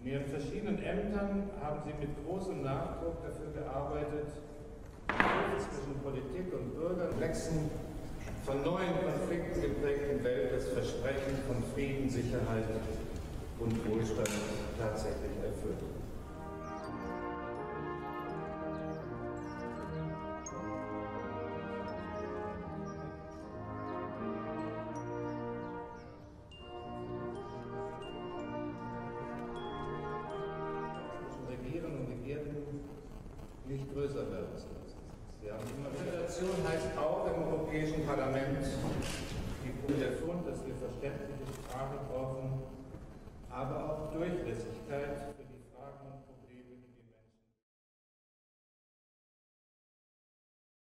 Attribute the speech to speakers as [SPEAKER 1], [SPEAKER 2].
[SPEAKER 1] In Ihren verschiedenen Ämtern haben Sie mit großem Nachdruck dafür gearbeitet, die zwischen Politik und Bürgern komplexen, von neuen Konflikten geprägten Welt das Versprechen von Frieden, Sicherheit und Wohlstand tatsächlich erfüllen. Regieren und Regierten nicht größer werden zu lassen. Wir haben immer Föderation heißt auch im Europäischen Parlament der Fund, dass wir verständliche Sprache brauchen, aber auch Durchlässigkeit für